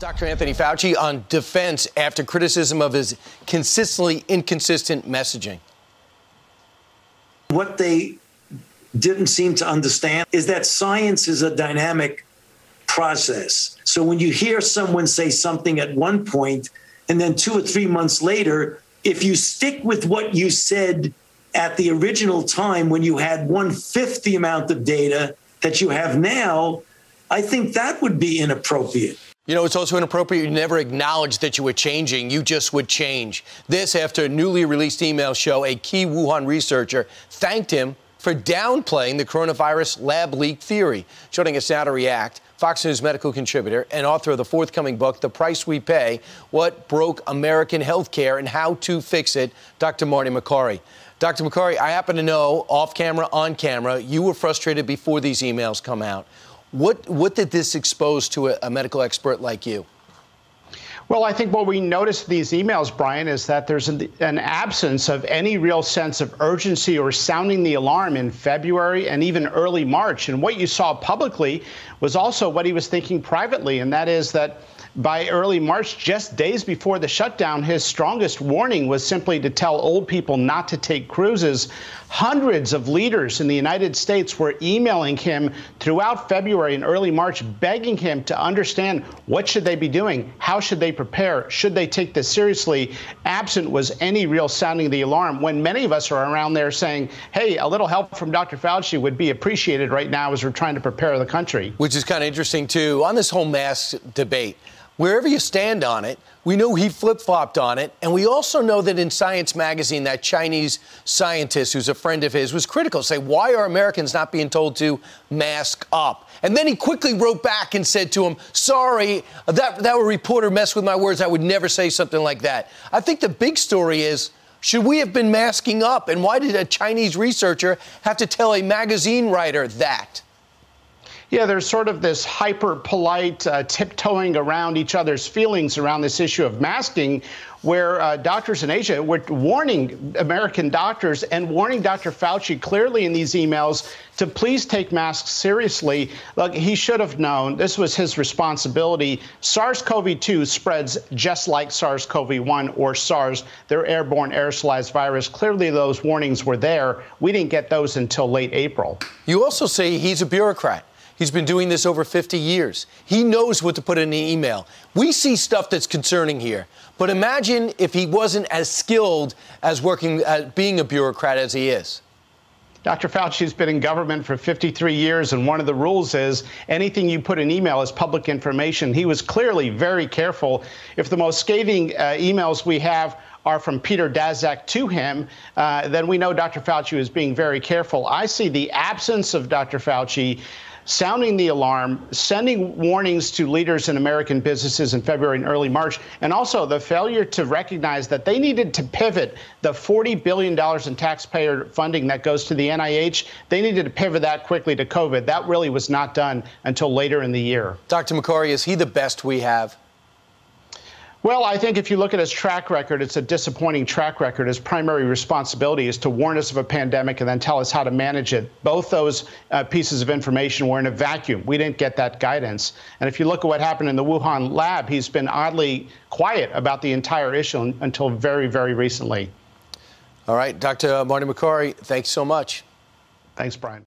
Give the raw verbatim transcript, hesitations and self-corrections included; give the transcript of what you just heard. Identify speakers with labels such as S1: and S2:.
S1: Doctor Anthony Fauci on defense after criticism of his consistently inconsistent messaging.
S2: What they didn't seem to understand is that science is a dynamic process. So when you hear someone say something at one point and then two or three months later, if you stick with what you said at the original time when you had one-fifth the amount of data that you have now, I think that would be inappropriate.
S1: You know, it's also inappropriate. You never acknowledged that you were changing. You just would change. This after a newly released email show a key Wuhan researcher thanked him for downplaying the coronavirus lab leak theory. Joining us now to react, Fox News medical contributor and author of the forthcoming book, The Price We Pay, What Broke American Healthcare and How to Fix It, Doctor Marty Makary. Doctor Makary, I happen to know, off camera, on camera, you were frustrated before these emails come out. What, what did this expose to a, a medical expert like you?
S3: Well, I think what we noticed in these emails, Brian, is that there's an, an absence of any real sense of urgency or sounding the alarm in February and even early March. And what you saw publicly was also what he was thinking privately, and that is that by early March, just days before the shutdown, his strongest warning was simply to tell old people not to take cruises. Hundreds of leaders in the United States were emailing him throughout February and early March, begging him to understand what should they be doing, how should they prepare, should they take this seriously. Absent was any real sounding the alarm, when many of us are around there saying, hey, a little help from Doctor Fauci would be appreciated right now as we're trying to prepare the country.
S1: Which is kind of interesting, too, on this whole mask debate. Wherever you stand on it, we know he flip-flopped on it, and we also know that in Science magazine, that Chinese scientist who's a friend of his was critical, say, why are Americans not being told to mask up? And then he quickly wrote back and said to him, sorry, that, that reporter messed with my words. I would never say something like that. I think the big story is, should we have been masking up? And why did a Chinese researcher have to tell a magazine writer that?
S3: Yeah, there's sort of this hyper-polite uh, tiptoeing around each other's feelings around this issue of masking, where uh, doctors in Asia were warning American doctors and warning Doctor Fauci clearly in these emails to please take masks seriously. Look, he should have known. This was his responsibility. SARS CoV two spreads just like SARS CoV one or SARS. They're airborne aerosolized virus. Clearly, those warnings were there. We didn't get those until late April.
S1: You also say he's a bureaucrat. He's been doing this over fifty years. He knows what to put in an email. We see stuff that's concerning here. But imagine if he wasn't as skilled as working at being a bureaucrat as he is.
S3: Doctor Fauci's been in government for fifty-three years, and one of the rules is anything you put in email is public information. He was clearly very careful. If the most scathing uh, emails we have are from Peter Daszak to him, uh, then we know Doctor Fauci is being very careful. I see the absence of Doctor Fauci sounding the alarm, sending warnings to leaders in American businesses in February and early March, and also the failure to recognize that they needed to pivot the forty billion dollars in taxpayer funding that goes to the N I H. They needed to pivot that quickly to COVID. That really was not done until later in the year.
S1: Doctor Makary, is he the best we have?
S3: Well, I think if you look at his track record, it's a disappointing track record. His primary responsibility is to warn us of a pandemic and then tell us how to manage it. Both those uh, pieces of information were in a vacuum. We didn't get that guidance. And if you look at what happened in the Wuhan lab, he's been oddly quiet about the entire issue until very, very recently.
S1: All right, Doctor Marty Makary, thanks so much.
S3: Thanks, Brian.